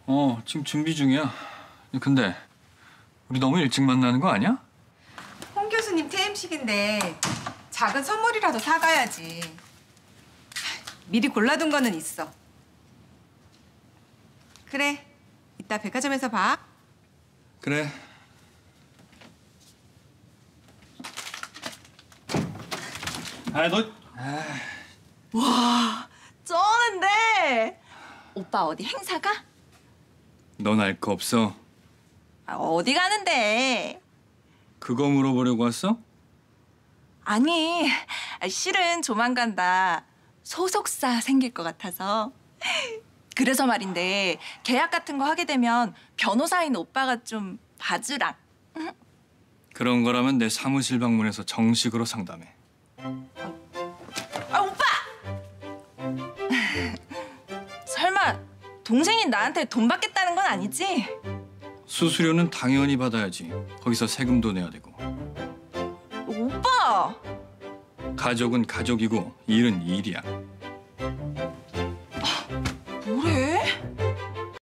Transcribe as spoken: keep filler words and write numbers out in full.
어, 지금 준비 중이야. 근데 우리 너무 일찍 만나는 거 아니야? 홍 교수님 퇴임식인데 작은 선물이라도 사가야지. 미리 골라둔 거는 있어. 그래, 이따 백화점에서 봐. 그래. 아, 너... 와, 쩌는데. 오빠 어디 행사 가? 넌 알 거 없어. 아, 어디 가는데? 그거 물어보려고 왔어? 아니, 실은 조만간 나 소속사 생길 것 같아서. 그래서 말인데 계약 같은 거 하게 되면 변호사인 오빠가 좀 봐주랑. 그런 거라면 내 사무실 방문해서 정식으로 상담해. 아, 오빠! 설마 동생이 나한테 돈 받겠다는 건 아니지? 수수료는 당연히 받아야지. 거기서 세금도 내야 되고. 오빠! 가족은 가족이고 일은 일이야.